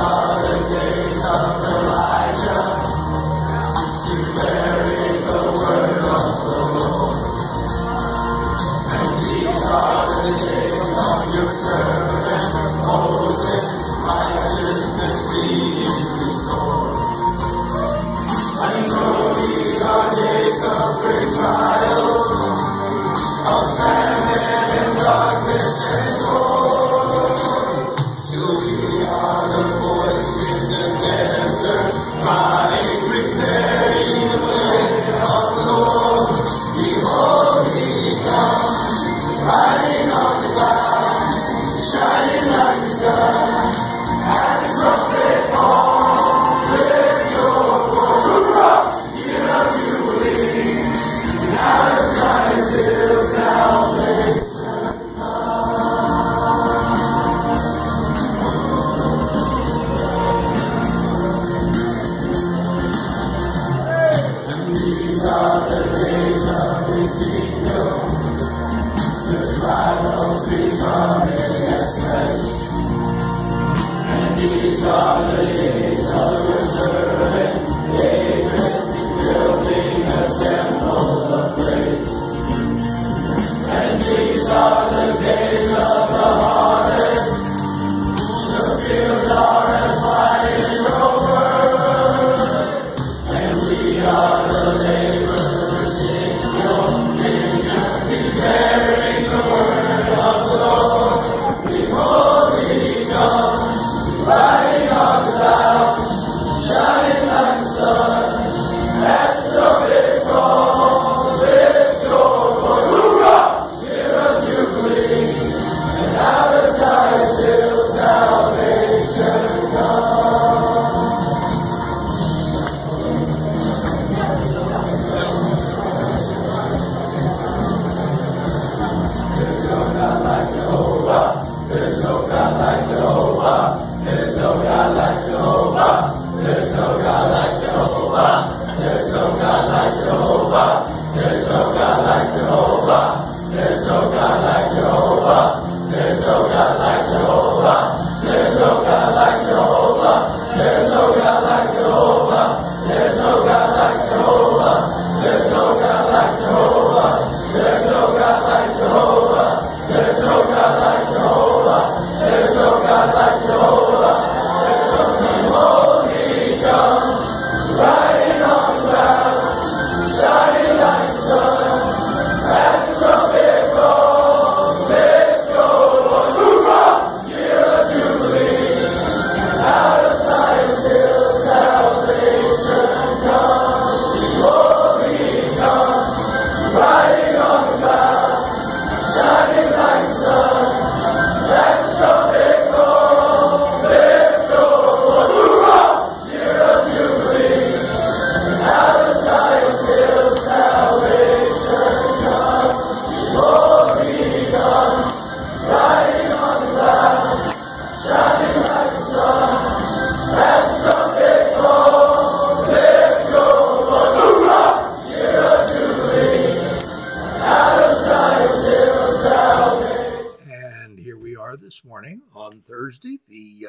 This morning on Thursday, the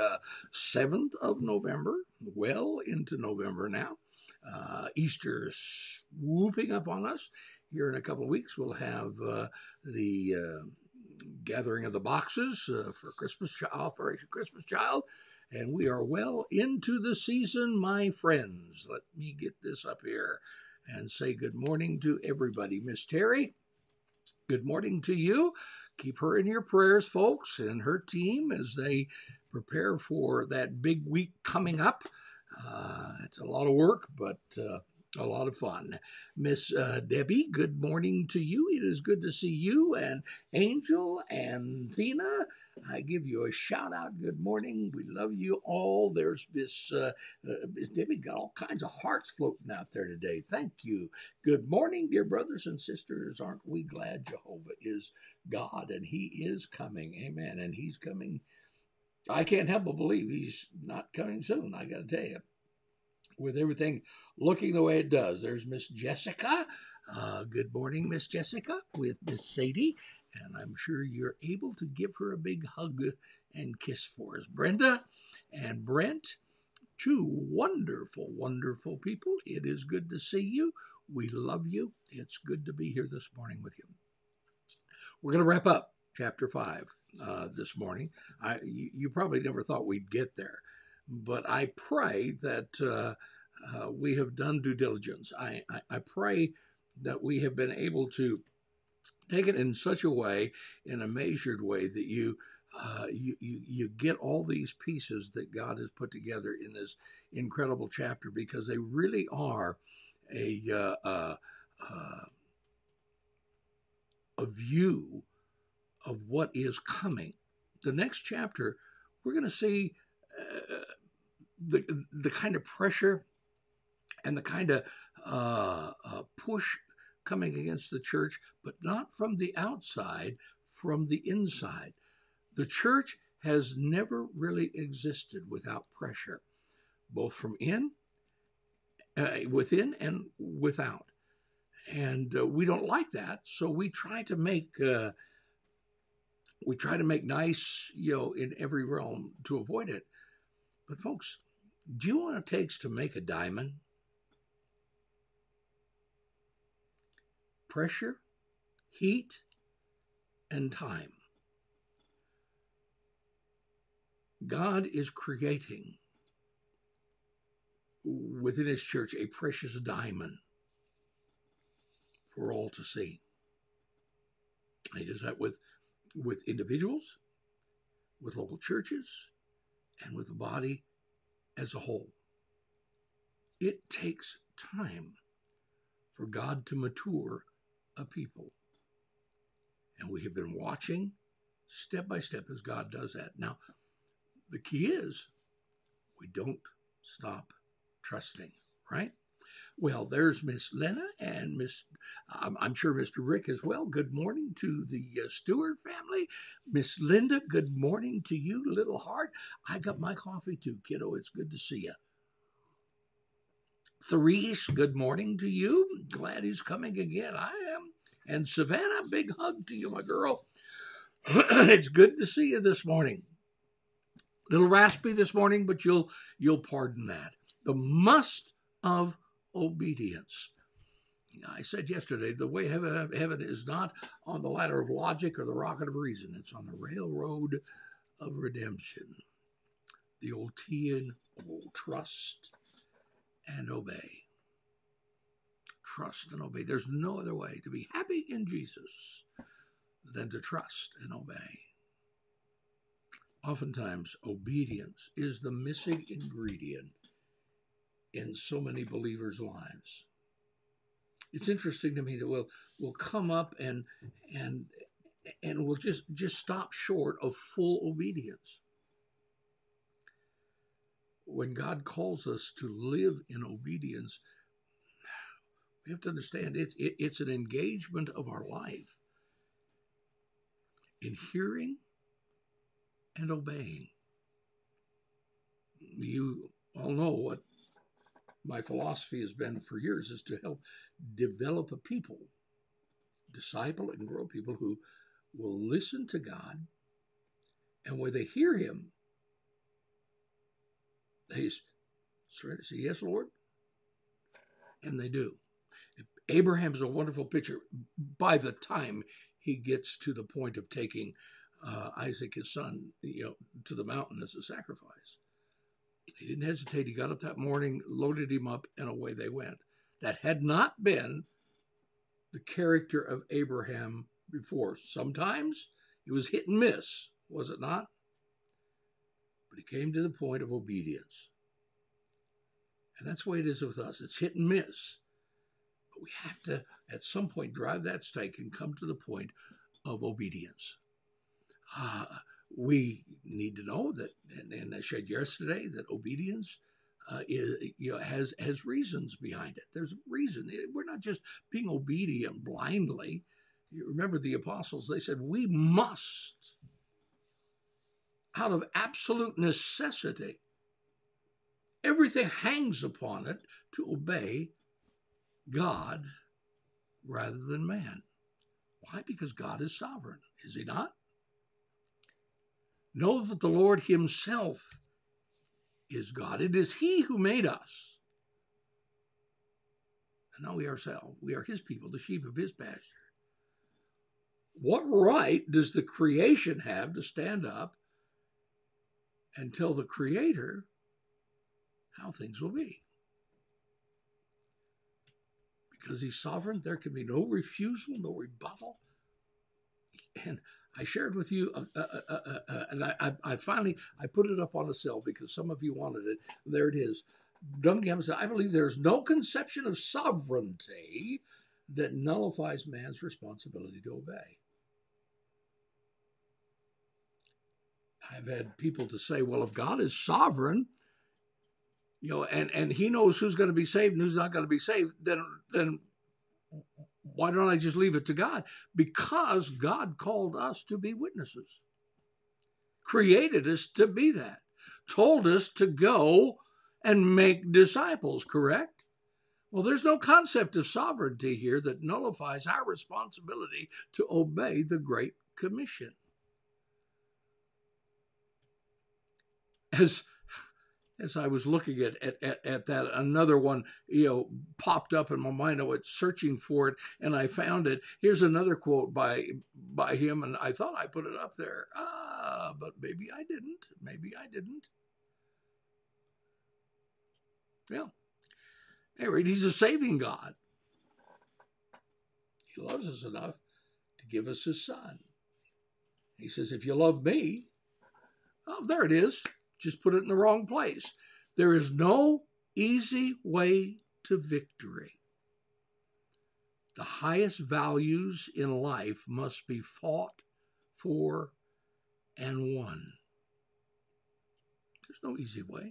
7th of November, well into November now. Easter's swooping up on us. Here in a couple of weeks, we'll have the gathering of the boxes for Operation Christmas Child, and we are well into the season, my friends. Let me get this up here and say good morning to everybody. Miss Terry, good morning to you. Keep her in your prayers, folks, and her team as they prepare for that big week coming up. It's a lot of work, but a lot of fun. Miss Debbie, good morning to you. It is good to see you and Angel and Thina. I give you a shout out. Good morning. We love you all. There's Miss Debbie, got all kinds of hearts floating out there today. Thank you. Good morning, dear brothers and sisters. Aren't we glad Jehovah is God and he is coming? Amen. And he's coming. I can't help but believe he's not coming soon. I got to tell you. With everything looking the way it does. There's Miss Jessica. Good morning, Miss Jessica, with Miss Sadie. And I'm sure you're able to give her a big hug and kiss for us. Brenda and Brent. Two wonderful, wonderful people. It is good to see you. We love you. It's good to be here this morning with you. We're going to wrap up chapter 5 this morning. You probably never thought we'd get there, but I pray that we have done due diligence. I pray that we have been able to take it in such a way, in a measured way, that you get all these pieces that God has put together in this incredible chapter, because they really are a view of what is coming. The next chapter, we're going to see the kind of pressure and the kind of push coming against the church, but not from the outside, from the inside. The church has never really existed without pressure, both from within and without. And we don't like that, so we try to make nice, in every realm to avoid it. But folks, do you know what it takes to make a diamond? Pressure, heat, and time. God is creating within his church a precious diamond for all to see. He does that with individuals, with local churches, and with the body as a whole. It takes time for God to mature a people. And we have been watching step by step as God does that. Now, the key is we don't stop trusting, right? Well, there's Miss Lena and I'm sure Mr. Rick as well. Good morning to the Stewart family. Miss Linda, good morning to you, little heart. I got my coffee too, kiddo. It's good to see you. Therese, good morning to you. Glad he's coming again. I am. And Savannah, big hug to you, my girl. It's good to see you this morning. Little raspy this morning, but you'll pardon that. The must of obedience. I said yesterday, the way heaven is not on the ladder of logic or the rocket of reason. It's on the railroad of redemption. The old trust and obey. Trust and obey. There's no other way to be happy in Jesus than to trust and obey. Oftentimes, obedience is the missing ingredient in so many believers' lives. It's interesting to me that we'll come up and we'll just stop short of full obedience. When God calls us to live in obedience, we have to understand it's an engagement of our life in hearing and obeying. You all know what my philosophy has been for years, is to help develop a people, disciple and grow people who will listen to God, and when they hear him, they say, yes, Lord, and they do. Abraham is a wonderful picture. By the time he gets to the point of taking Isaac, his son, to the mountain as a sacrifice, he didn't hesitate. He got up that morning, loaded him up, and away they went. That had not been the character of Abraham before. Sometimes it was hit and miss, was it not? But he came to the point of obedience. And that's the way it is with us. It's hit and miss. But we have to, at some point, drive that stake and come to the point of obedience. We need to know that, and I said yesterday, that obedience has reasons behind it. There's a reason. We're not just being obedient blindly. You remember the apostles, they said, we must, out of absolute necessity, everything hangs upon it, to obey God rather than man. Why? Because God is sovereign, is he not? Know that the Lord himself is God. It is he who made us. And not we ourselves. We are his people, the sheep of his pasture. What right does the creation have to stand up and tell the Creator how things will be? Because he's sovereign, there can be no refusal, no rebuttal. And I shared with you, and I finally put it up on a cell because some of you wanted it. There it is. Duncan said, I believe there's no conception of sovereignty that nullifies man's responsibility to obey. I've had people to say, well, if God is sovereign, and he knows who's going to be saved and who's not going to be saved, then why don't I just leave it to God? Because God called us to be witnesses, created us to be that, told us to go and make disciples, correct? Well, there's no concept of sovereignty here that nullifies our responsibility to obey the Great Commission. As I was looking at that, another one, popped up in my mind. I was searching for it, and I found it. Here's another quote by him, and I thought I put it up there. But maybe I didn't. Yeah. Anyway, he's a saving God. He loves us enough to give us his son. He says, if you love me, oh, there it is. Just put it in the wrong place. There is no easy way to victory. The highest values in life must be fought for and won. There's no easy way.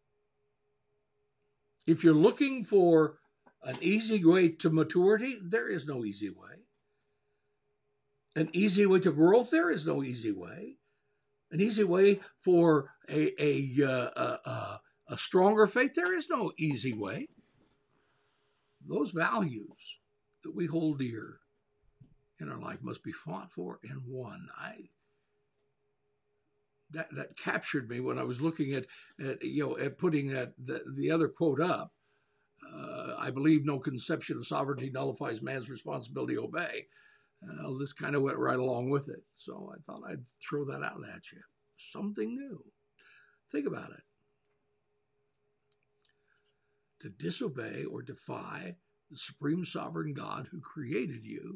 If you're looking for an easy way to maturity, there is no easy way. An easy way to growth, there is no easy way. An easy way for a stronger faith, there is no easy way. Those values that we hold dear in our life must be fought for and won. That captured me when I was looking at putting the other quote up. I believe no conception of sovereignty nullifies man's responsibility to obey. This kind of went right along with it. So I thought I'd throw that out at you. Something new. Think about it. To disobey or defy the supreme sovereign God who created you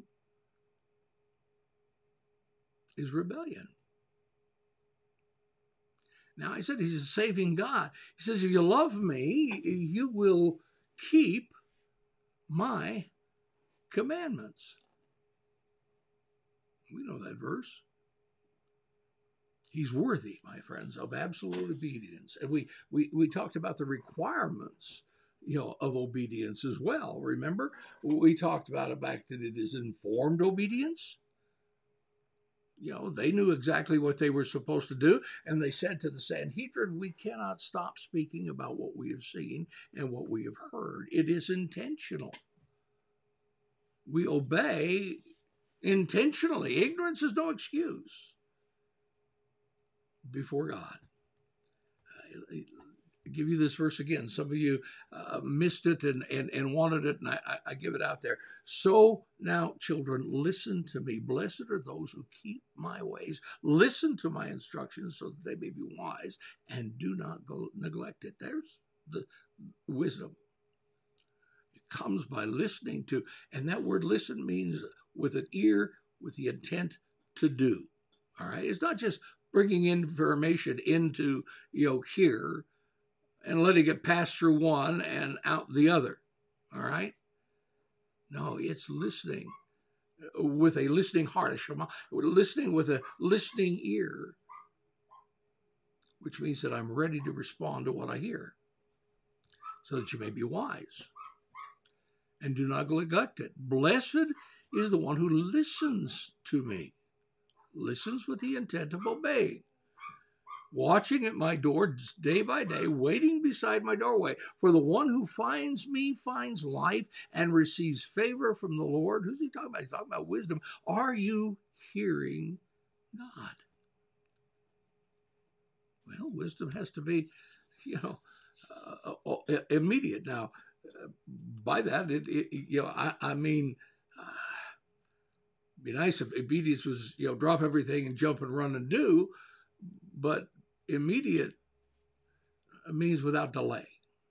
is rebellion. Now, I said he's a saving God. He says, if you love me, you will keep my commandments. We know that verse. He's worthy, my friends, of absolute obedience. And we talked about the requirements, of obedience as well. Remember, we talked about it back that it is informed obedience. They knew exactly what they were supposed to do. And they said to the Sanhedrin, we cannot stop speaking about what we have seen and what we have heard. It is intentional. We obey intentionally. Ignorance is no excuse before God. I'll give you this verse again. Some of you missed it and wanted it, and I give it out there. So now, children, listen to me. Blessed are those who keep my ways. Listen to my instructions so that they may be wise, and do not neglect it. There's the wisdom. It comes by listening to, and that word listen means with an ear, with the intent to do. All right? It's not just bringing information into, here, and letting it pass through one and out the other. All right? No, it's listening with a listening heart, listening with a listening ear, which means that I'm ready to respond to what I hear so that you may be wise and do not neglect it. Blessed is the one who listens to me, listens with the intent of obeying. Watching at my door day by day, waiting beside my doorway. For the one who finds me finds life and receives favor from the Lord. Who's he talking about? He's talking about wisdom. Are you hearing God? Well, wisdom has to be, you know, immediate. Now, by that, I mean, it'd be nice if obedience was, drop everything and jump and run and do, but immediate means without delay.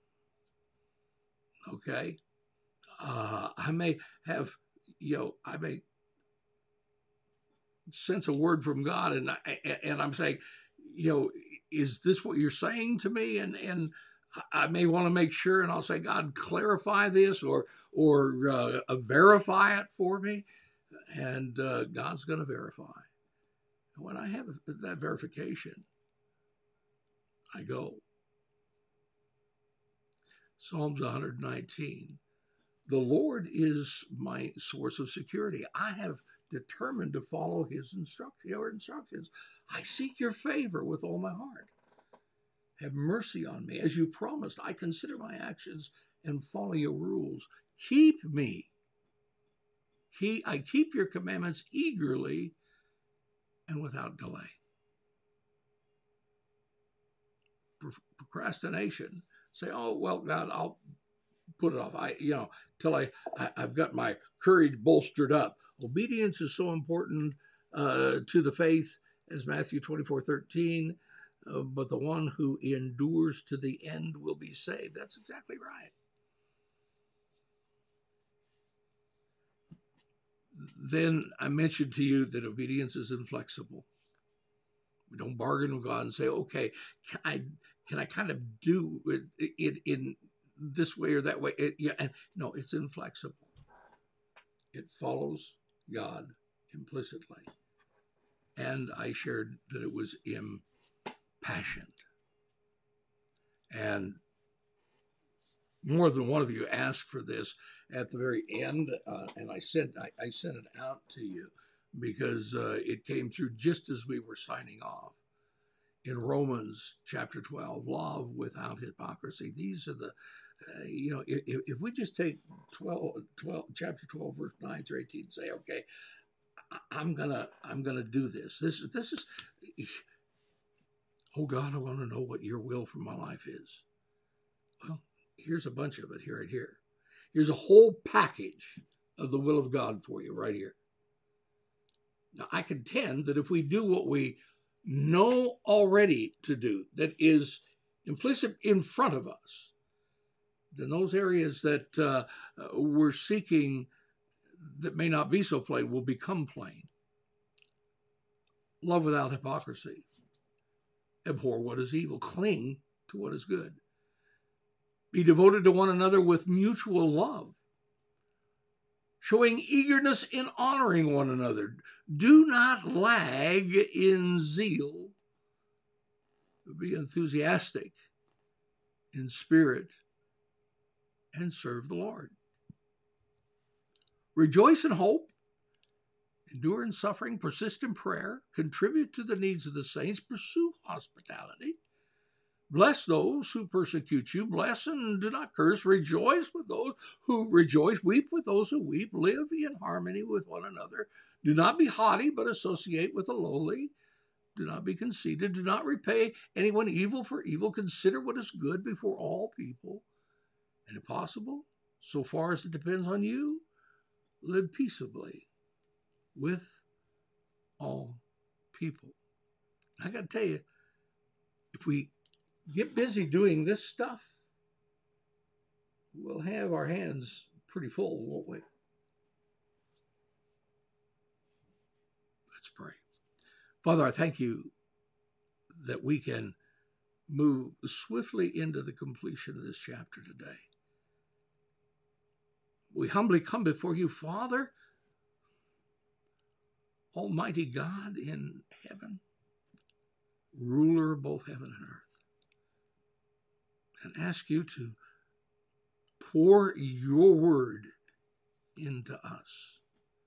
Okay. I may have, I may sense a word from God, and I'm saying, is this what you're saying to me? And I may want to make sure, and I'll say, God, clarify this or verify it for me, and God's going to verify. And when I have that verification, I go. Psalms 119. The Lord is my source of security. I have determined to follow his instructions. I seek your favor with all my heart. Have mercy on me. As you promised, I consider my actions and follow your rules. Keep me. I keep your commandments eagerly and without delay. Procrastination. Say, oh, well, God, I'll put it off. Till I've got my courage bolstered up. Obedience is so important to the faith, as Matthew 24:13. But the one who endures to the end will be saved. That's exactly right. Then I mentioned to you that obedience is inflexible. We don't bargain with God and say, okay, can I kind of do it in this way or that way? No, it's inflexible. It follows God implicitly. And I shared that it was impassioned. And more than one of you asked for this at the very end, and I sent it out to you because it came through just as we were signing off. In Romans chapter 12, love without hypocrisy. These are the, if we just take chapter 12, verse 9 through 18, and say, okay, I'm gonna do this. This is, oh God, I want to know what your will for my life is. Well, here's a bunch of it right here. Here's a whole package of the will of God for you right here. Now, I contend that if we do what we know already to do, that is implicit in front of us, then those areas that we're seeking that may not be so plain will become plain. Love without hypocrisy. Abhor what is evil. Cling to what is good. Be devoted to one another with mutual love, showing eagerness in honoring one another. Do not lag in zeal. Be enthusiastic in spirit and serve the Lord. Rejoice in hope, endure in suffering, persist in prayer, contribute to the needs of the saints, pursue hospitality. Bless those who persecute you. Bless and do not curse. Rejoice with those who rejoice. Weep with those who weep. Live in harmony with one another. Do not be haughty, but associate with the lowly. Do not be conceited. Do not repay anyone evil for evil. Consider what is good before all people. And if possible, so far as it depends on you, live peaceably with all people. I got to tell you, if we get busy doing this stuff, we'll have our hands pretty full, won't we? Let's pray. Father, I thank you that we can move swiftly into the completion of this chapter today. We humbly come before you, Father, Almighty God in heaven, ruler of both heaven and earth, and ask you to pour your word into us.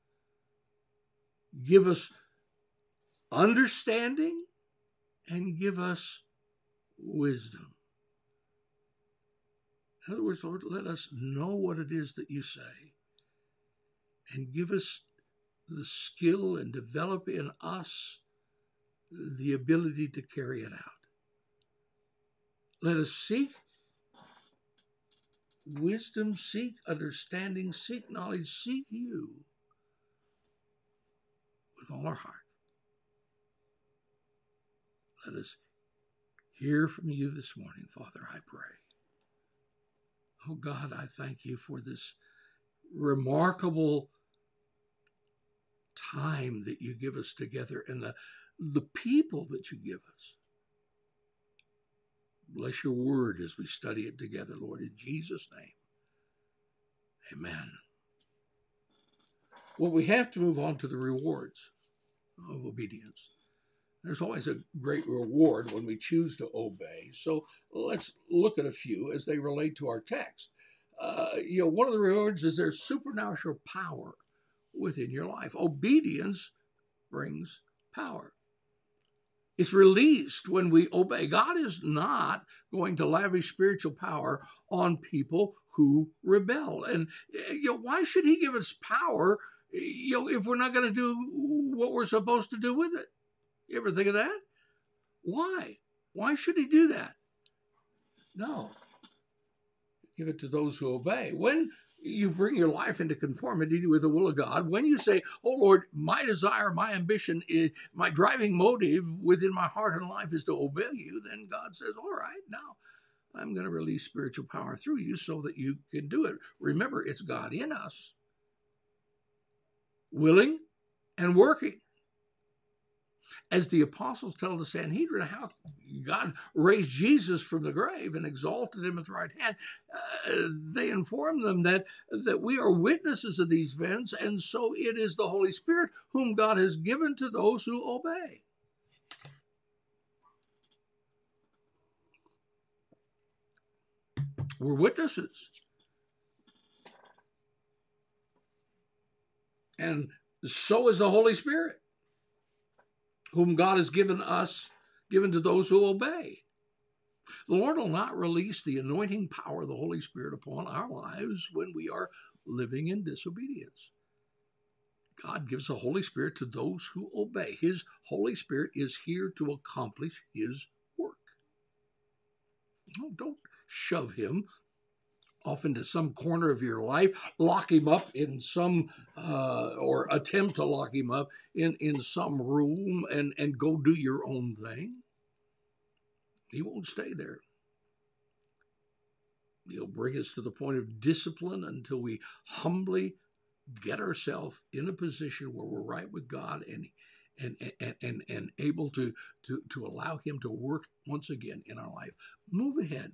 Give us understanding and give us wisdom. In other words, Lord, let us know what it is that you say and give us the skill and develop in us the ability to carry it out. Let us seek wisdom, seek understanding, seek knowledge, seek you with all our heart. Let us hear from you this morning, Father, I pray. Oh God, I thank you for this remarkable time that you give us together and the people that you give us. Bless your word as we study it together, Lord, in Jesus' name. Amen. Well, we have to move on to the rewards of obedience. There's always a great reward when we choose to obey. So let's look at a few as they relate to our text. One of the rewards is there's supernatural power within your life. Obedience brings power. It's released when we obey. God is not going to lavish spiritual power on people who rebel. And why should he give us power if we're not going to do what we're supposed to do with it? You ever think of that? Why? Why should he do that? No. Give it to those who obey. When you bring your life into conformity with the will of God, when you say, oh Lord, my desire, my ambition, my driving motive within my heart and life is to obey you, then God says, all right, now I'm going to release spiritual power through you so that you can do it. Remember, it's God in us, willing and working. As the apostles tell the Sanhedrin how God raised Jesus from the grave and exalted him at the right hand, they inform them that we are witnesses of these events, and so it is the Holy Spirit whom God has given to those who obey. We're witnesses. And so is the Holy Spirit, whom God has given to those who obey. The Lord will not release the anointing power of the Holy Spirit upon our lives when we are living in disobedience. God gives the Holy Spirit to those who obey. His Holy Spirit is here to accomplish his work. Don't shove him off into some corner of your life, lock him up in some, or attempt to lock him up in some room and go do your own thing. He won't stay there. He'll bring us to the point of discipline until we humbly get ourselves in a position where we're right with God and able to allow him to work once again in our life. Move ahead.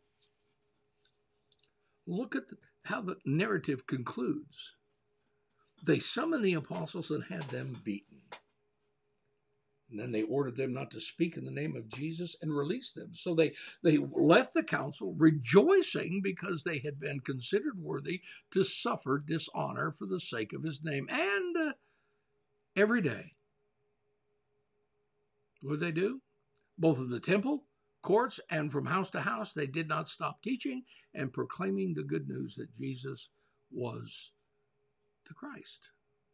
Look at how the narrative concludes. They summoned the apostles and had them beaten. And then they ordered them not to speak in the name of Jesus and released them. So they left the council rejoicing because they had been considered worthy to suffer dishonor for the sake of his name. And every day, what did they do? Both in the temple, courts, and from house to house, they did not stop teaching and proclaiming the good news that Jesus was the Christ.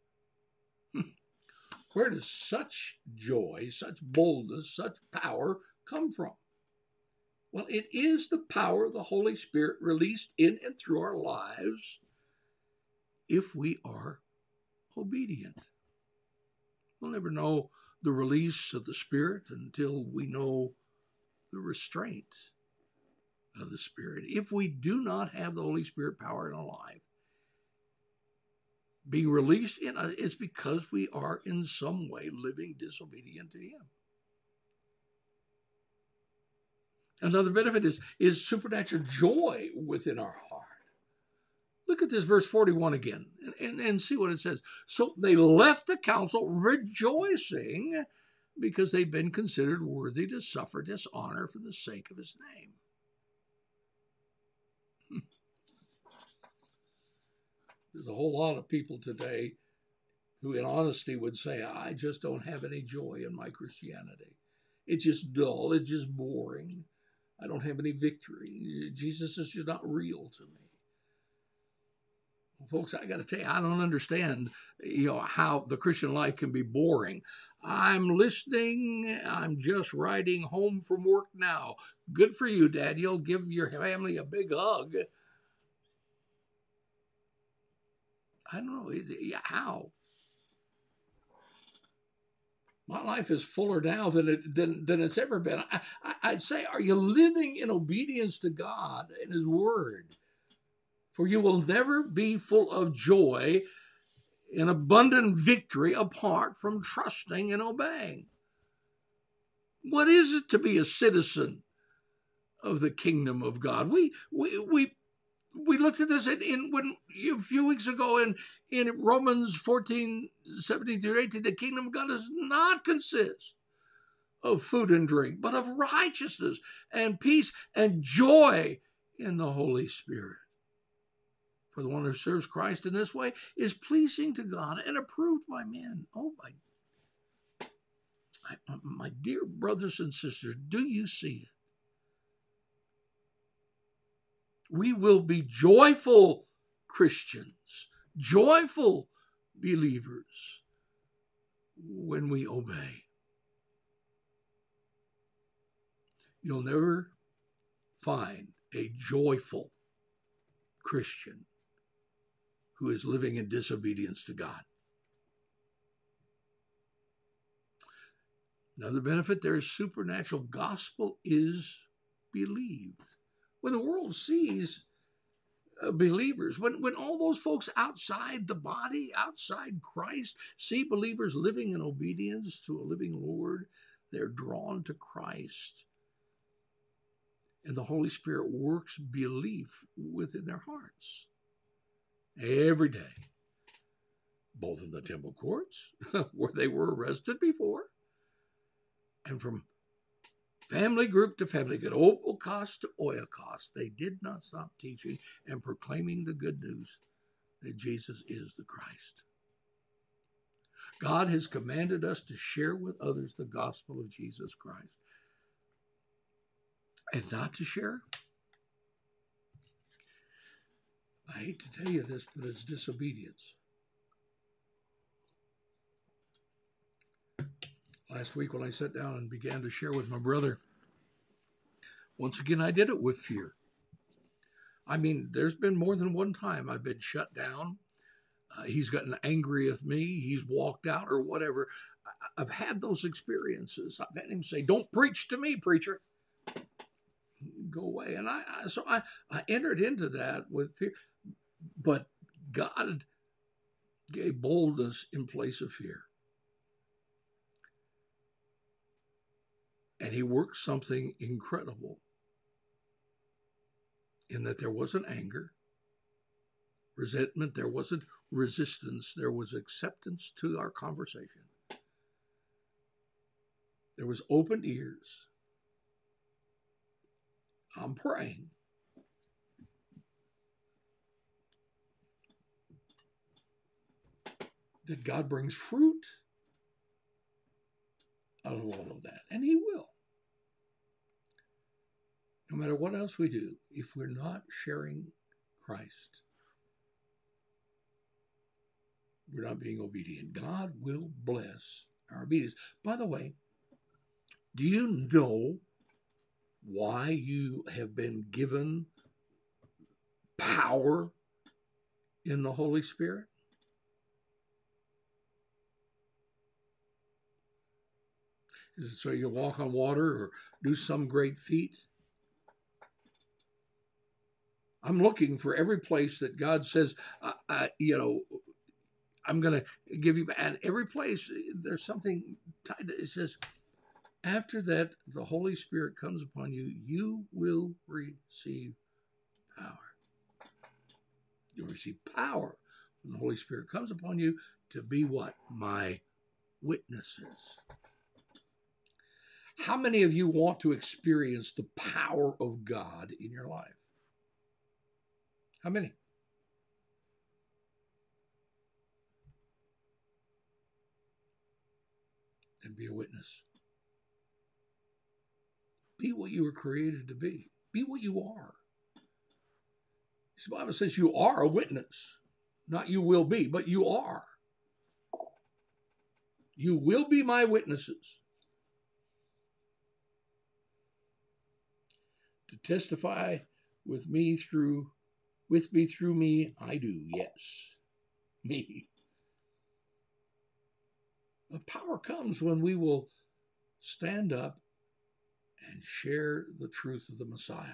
Where does such joy, such boldness, such power come from? Well, it is the power of the Holy Spirit released in and through our lives if we are obedient. We'll never know the release of the Spirit until we know the restraint of the Spirit. If we do not have the Holy Spirit power in our life being released in us, it's because we are in some way living disobedient to him. Another benefit is supernatural joy within our heart. Look at this verse 41 again and see what it says. So they left the council rejoicing because they've been considered worthy to suffer dishonor for the sake of his name. There's a whole lot of people today who in honesty would say, I just don't have any joy in my Christianity. It's just dull. It's just boring. I don't have any victory. Jesus is just not real to me. Well, folks, I got to tell you, I don't understand, how the Christian life can be boring. I'm listening. I'm just riding home from work now. Good for you, Daniel. Give your family a big hug. I don't know. How? My life is fuller now than it's ever been. I'd say, are you living in obedience to God and His Word? For you will never be full of joy and abundant victory apart from trusting and obeying. What is it to be a citizen of the kingdom of God? We looked at this a few weeks ago in Romans 14:17-18. The kingdom of God does not consist of food and drink, but of righteousness and peace and joy in the Holy Spirit. For the one who serves Christ in this way is pleasing to God and approved by men. Oh, my dear brothers and sisters, do you see it? We will be joyful Christians, joyful believers when we obey. You'll never find a joyful Christian who is living in disobedience to God. Another benefit there is supernatural. Gospel is believed. When the world sees believers, when all those folks outside the body, outside Christ, see believers living in obedience to a living Lord, they're drawn to Christ. And the Holy Spirit works belief within their hearts every day, both in the temple courts, where they were arrested before, and from family group to family, Oikos to Oikos, they did not stop teaching and proclaiming the good news that Jesus is the Christ. God has commanded us to share with others the gospel of Jesus Christ. And not to share? I hate to tell you this, but it's disobedience. Last week when I sat down and began to share with my brother, once again I did it with fear. I mean, there's been more than one time I've been shut down. He's gotten angry with me. He's walked out or whatever. I've had those experiences. I've had him say, "Don't preach to me, preacher. Go away." And I entered into that with fear. But God gave boldness in place of fear. And He worked something incredible in that there wasn't anger, resentment, there wasn't resistance, there was acceptance to our conversation. There was open ears. I'm praying. That God brings fruit out of all of that. And He will. No matter what else we do, if we're not sharing Christ, we're not being obedient. God will bless our obedience. By the way, do you know why you have been given power in the Holy Spirit? Is it so you walk on water or do some great feat? I'm looking for every place that God says, I'm going to give you, and every place there's something tied to it. It says, after that, the Holy Spirit comes upon you, you will receive power. You'll receive power when the Holy Spirit comes upon you to be what? My witnesses. How many of you want to experience the power of God in your life? How many? And be a witness. Be what you were created to be. Be what you are. The Bible says you are a witness. Not you will be, but you are. You will be my witnesses. To testify with me through me, I do, yes. Me. The power comes when we will stand up and share the truth of the Messiah.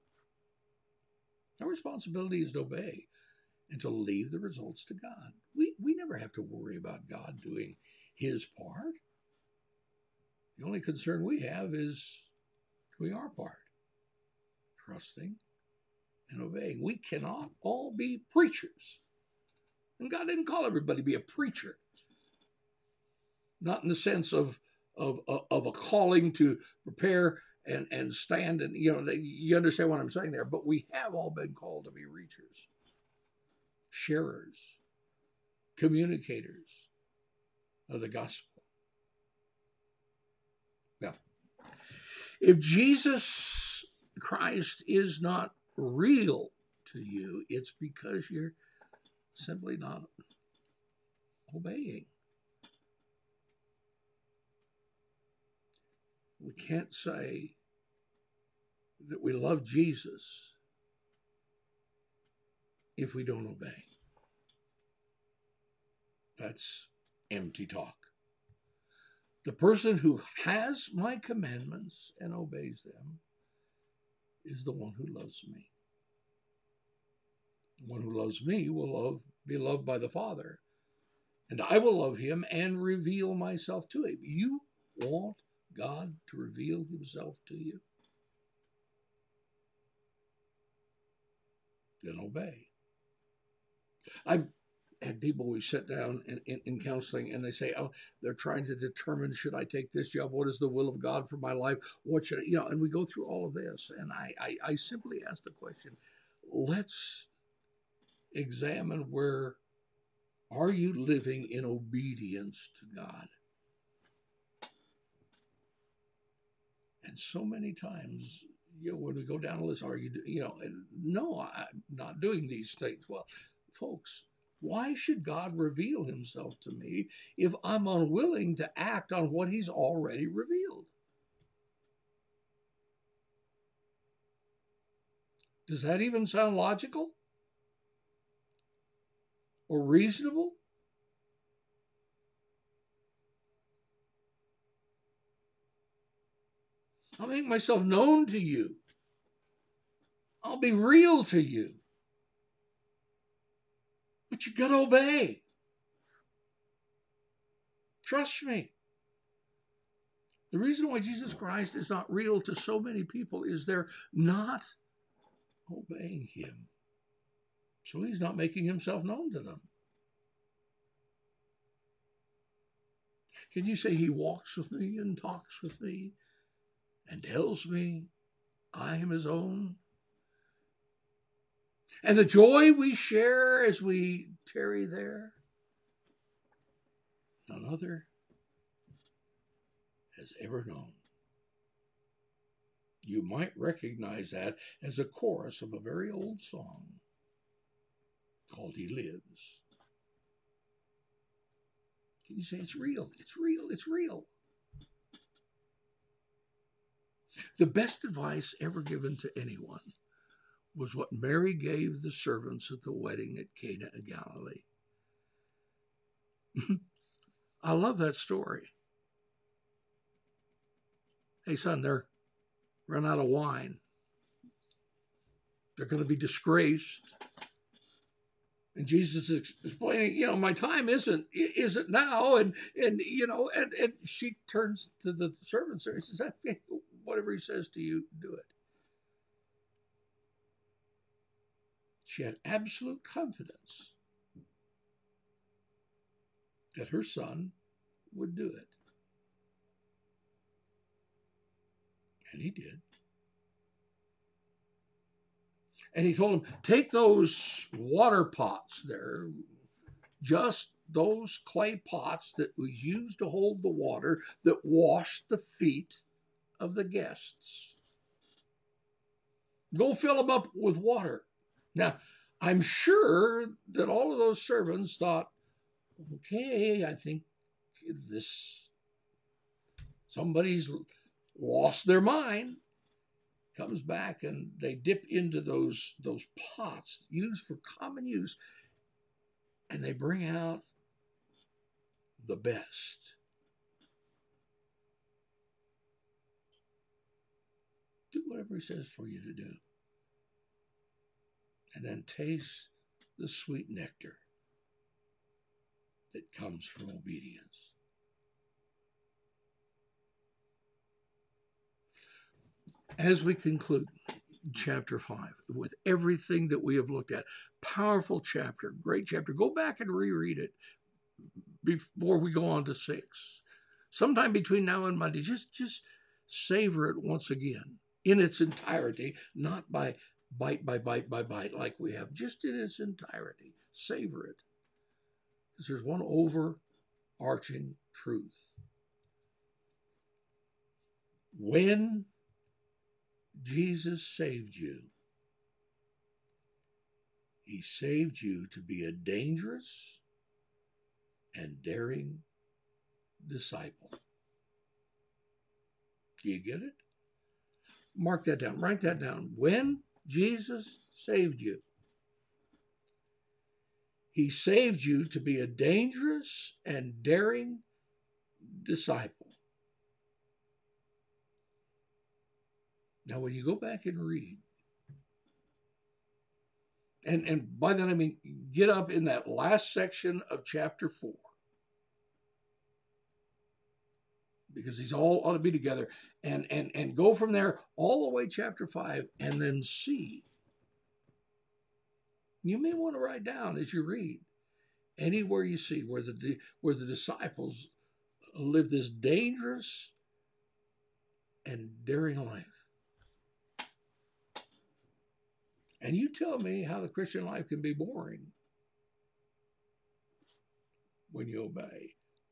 Our responsibility is to obey and to leave the results to God. We never have to worry about God doing his part. The only concern we have is doing our part, trusting and obeying. We cannot all be preachers. And God didn't call everybody to be a preacher. Not in the sense of a calling to prepare and stand, and you understand what I'm saying there. But we have all been called to be reachers, sharers, communicators of the gospel. Now, if Jesus Christ is not real to you, it's because you're simply not obeying. We can't say that we love Jesus if we don't obey. That's empty talk. The person who has my commandments and obeys them is the one who loves me. The one who loves me will be loved by the Father, and I will love him and reveal myself to him. You want God to reveal himself to you? Then obey. I've had people, we sit down in counseling and they say, oh, they're trying to determine, should I take this job? What is the will of God for my life? What should I, and we go through all of this. And I simply ask the question, let's examine where are you living in obedience to God? And so many times, when we go down the list, are you, no, I'm not doing these things. Well, folks, why should God reveal himself to me if I'm unwilling to act on what he's already revealed? Does that even sound logical or reasonable? I'll make myself known to you. I'll be real to you. But you got to obey. Trust me. The reason why Jesus Christ is not real to so many people is they're not obeying him. So he's not making himself known to them. Can you say he walks with me and talks with me and tells me I am his own? And the joy we share as we tarry there, none other has ever known. You might recognize that as a chorus of a very old song called He Lives. Can you say it's real? It's real. It's real. The best advice ever given to anyone was what Mary gave the servants at the wedding at Cana of Galilee. I love that story. Hey, son, they're run out of wine. They're going to be disgraced. And Jesus is explaining, my time isn't now. And she turns to the servants and says, whatever he says to you, do it. She had absolute confidence that her son would do it. And he did. And he told him, take those water pots there, just those clay pots that was used to hold the water that washed the feet of the guests. Go fill them up with water. Now, I'm sure that all of those servants thought, okay, I think somebody's lost their mind, comes back, and they dip into those pots used for common use, and they bring out the best. Do whatever he says for you to do. And then taste the sweet nectar that comes from obedience. As we conclude chapter 5, with everything that we have looked at, powerful chapter, great chapter. Go back and reread it before we go on to 6. Sometime between now and Monday, just savor it once again in its entirety, not by bite by bite by bite like we have, just in its entirety. Savor it. Because there's one overarching truth. When Jesus saved you, he saved you to be a dangerous and daring disciple. Do you get it? Mark that down. Write that down. When Jesus saved you, he saved you to be a dangerous and daring disciple. Now, when you go back and read, and by that I mean get up in that last section of chapter 4, because these all ought to be together, and go from there all the way chapter 5, and then see. You may want to write down as you read anywhere you see where the disciples live this dangerous and daring life. And you tell me how the Christian life can be boring when you obey.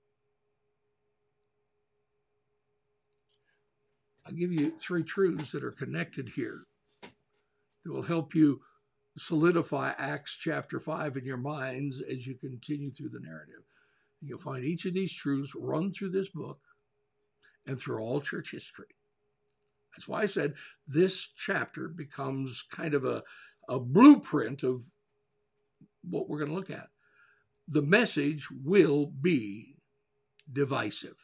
I'll give you 3 truths that are connected here that will help you solidify Acts chapter 5 in your minds as you continue through the narrative. You'll find each of these truths run through this book and through all church history. That's why I said this chapter becomes kind of a blueprint of what we're going to look at. The message will be divisive.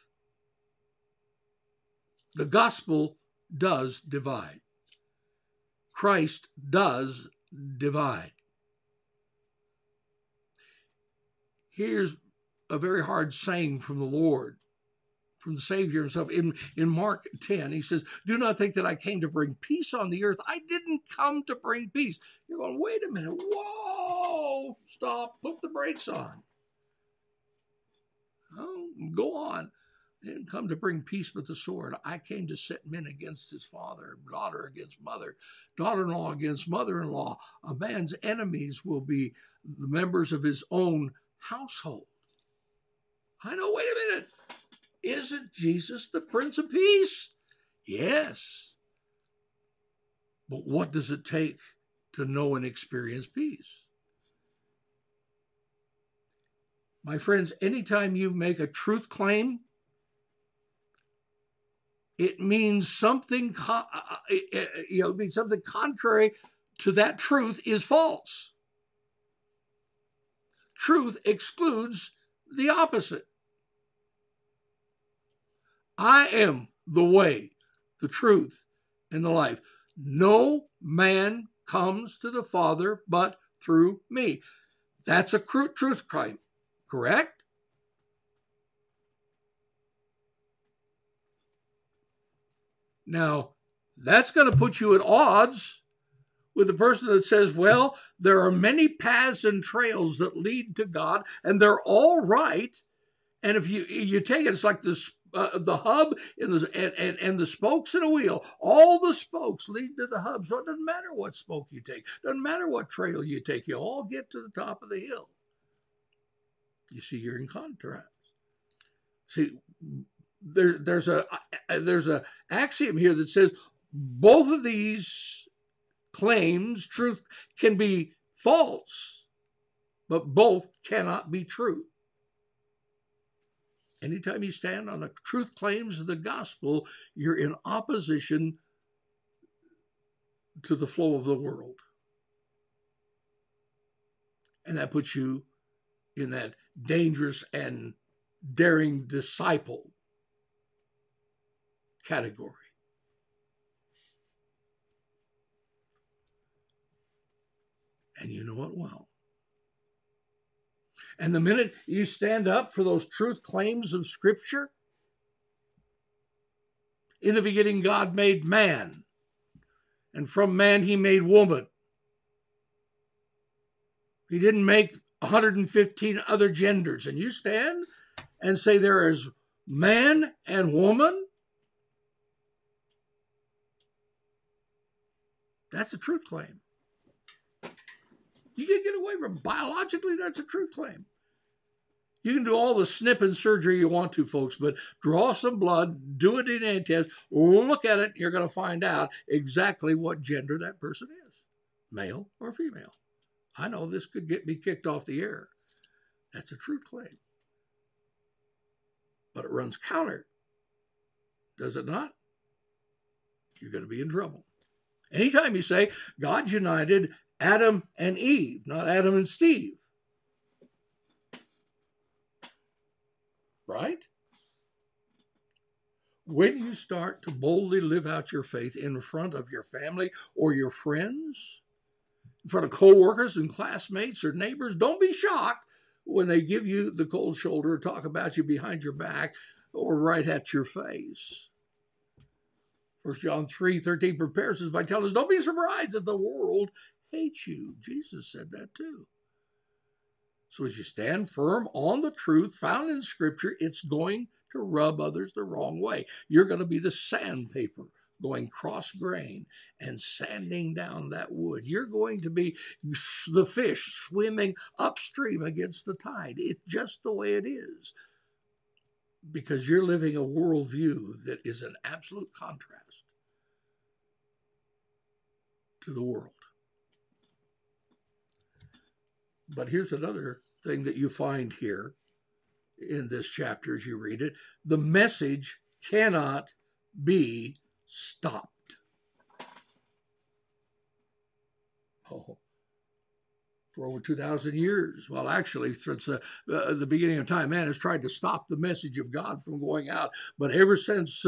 The gospel does divide. Christ does divide. Here's a very hard saying from the Lord, from the Savior himself. In Mark 10, he says, "Do not think that I came to bring peace on the earth. I didn't come to bring peace." You're going, wait a minute. Whoa, stop, put the brakes on. Oh, go on. I didn't come to bring peace but the sword. I came to set men against his father, daughter against mother, daughter-in-law against mother-in-law. A man's enemies will be the members of his own household. I know, wait a minute. Isn't Jesus the Prince of Peace? Yes. But what does it take to know and experience peace? My friends, anytime you make a truth claim, it means something, it means something contrary to that truth is false. Truth excludes the opposite. I am the way, the truth, and the life. No man comes to the Father but through me. That's a truth claim, correct? Now, that's going to put you at odds with the person that says, well, there are many paths and trails that lead to God, and they're all right. And if you take it, it's like the hub and the spokes in a wheel. All the spokes lead to the hub. So it doesn't matter what spoke you take. It doesn't matter what trail you take. You all get to the top of the hill. You see, you're in contrast. See, there's a axiom here that says both of these claims, truth, can be false, but both cannot be true. Anytime you stand on the truth claims of the gospel, you're in opposition to the flow of the world. And that puts you in that dangerous and daring disciple category. And you know it well. And the minute you stand up for those truth claims of Scripture, in the beginning God made man, and from man he made woman. He didn't make 115 other genders. And you stand and say there is man and woman. That's a truth claim. You can get away from biologically, that's a truth claim. You can do all the snipping surgery you want to, folks, but draw some blood, do a DNA test, look at it, you're going to find out exactly what gender that person is, male or female. I know this could get me kicked off the air. That's a truth claim. But it runs counter. Does it not? You're going to be in trouble. Anytime you say God united Adam and Eve, not Adam and Steve. Right? When you start to boldly live out your faith in front of your family or your friends, in front of co-workers and classmates or neighbors, don't be shocked when they give you the cold shoulder or talk about you behind your back or right at your face. 1 John 3:13 prepares us by telling us, don't be surprised if the world hates you. Jesus said that too. So as you stand firm on the truth found in Scripture, it's going to rub others the wrong way. You're going to be the sandpaper going cross-grain and sanding down that wood. You're going to be the fish swimming upstream against the tide. It's just the way it is. Because you're living a worldview that is an absolute contrast to the world. But here's another thing that you find here in this chapter as you read it. The message cannot be stopped. Oh, for over 2,000 years. Well, actually, since the beginning of time, man has tried to stop the message of God from going out. But ever since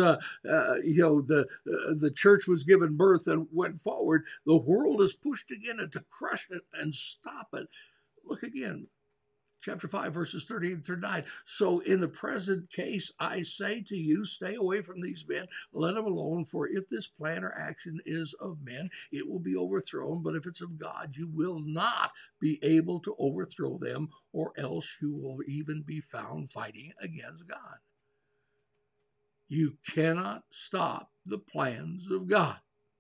the church was given birth and went forward, the world is pushed again to crush it and stop it. Look again, chapter 5, verses 38 and 39. So in the present case, I say to you, stay away from these men, let them alone, for if this plan or action is of men, it will be overthrown. But if it's of God, you will not be able to overthrow them, or else you will even be found fighting against God. You cannot stop the plans of God.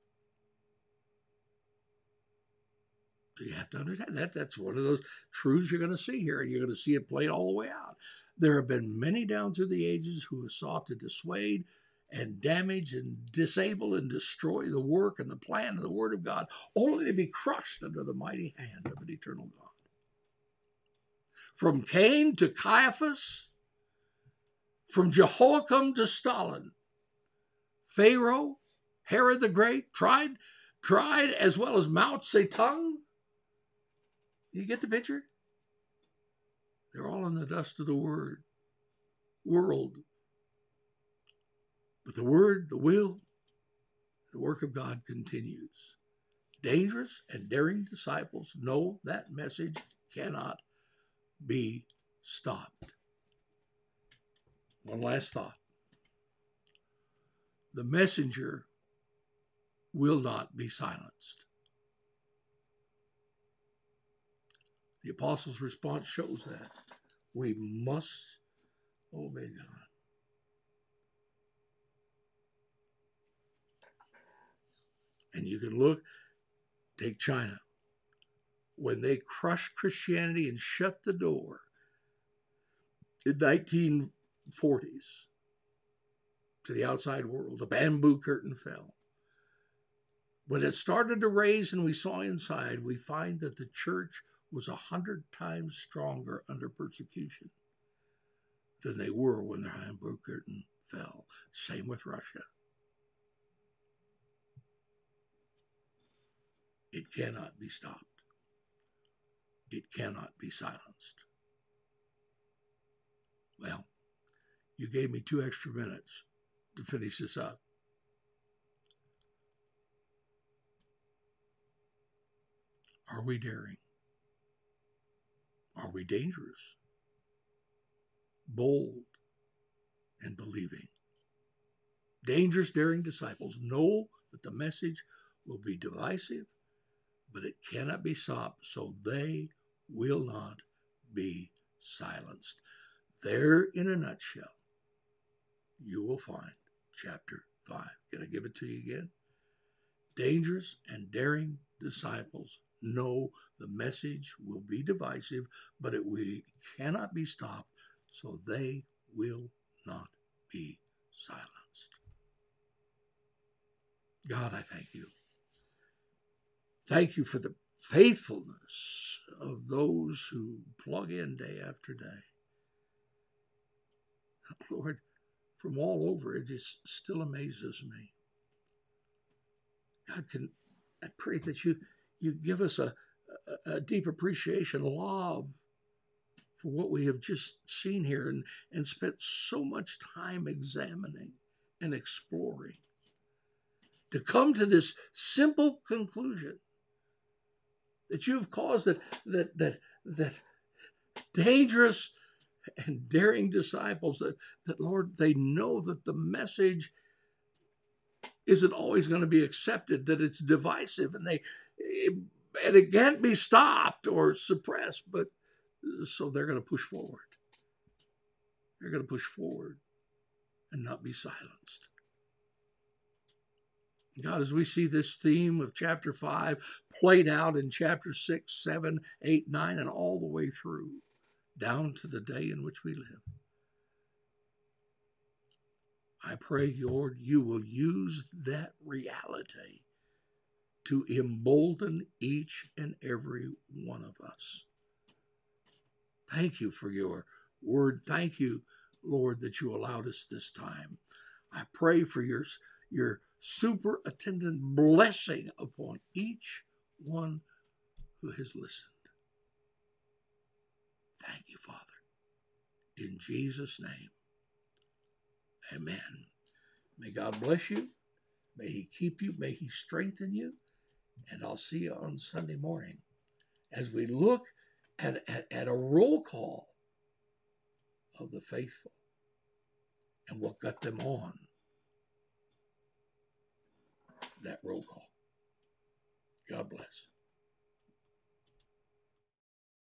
So you have to understand that. That's one of those truths you're going to see here, and you're going to see it played all the way out. There have been many down through the ages who have sought to dissuade and damage and disable and destroy the work and the plan of the Word of God, only to be crushed under the mighty hand of an eternal God. From Cain to Caiaphas, from Jehoiakim to Stalin, Pharaoh, Herod the Great, tried as well as Mao Zedong. You get the picture? They're all in the dust of the world. But the word, the will, the work of God continues. Dangerous and daring disciples know that message cannot be stopped. One last thought. The messenger will not be silenced. The apostles' response shows that. We must obey God. And you can look, take China. When they crushed Christianity and shut the door in 1940s to the outside world, the bamboo curtain fell. When it started to raise and we saw inside, we find that the church was 100 times stronger under persecution than they were when the Hamburg Curtain fell. Same with Russia. It cannot be stopped. It cannot be silenced. Well, you gave me 2 extra minutes to finish this up. Are we daring? Are we dangerous? Bold and believing? Dangerous, daring disciples know that the message will be divisive, but it cannot be stopped, so they will not be silenced. There, in a nutshell, you will find chapter 5. Can I give it to you again? Dangerous and daring disciples know the message will be divisive, but we cannot be stopped, so they will not be silenced. God, I thank you. Thank you for the faithfulness of those who plug in day after day. Lord, from all over, it just still amazes me. God, I pray that you give us a deep appreciation, love for what we have just seen here and spent so much time examining and exploring to come to this simple conclusion that you've caused that dangerous and daring disciples that Lord, they know that the message isn't always going to be accepted, that it's divisive, and it can't be stopped or suppressed, but so they're going to push forward. They're going to push forward and not be silenced. God, as we see this theme of chapter 5 played out in chapter 6, 7, 8, 9, and all the way through, down to the day in which we live, I pray, Lord, you will use that reality to embolden each and every one of us. Thank you for your word. Thank you, Lord, that you allowed us this time. I pray for your superattendant blessing upon each one who has listened. Thank you, Father. In Jesus' name, amen. May God bless you. May he keep you. May he strengthen you. And I'll see you on Sunday morning as we look at a roll call of the faithful and what got them on that roll call. God bless.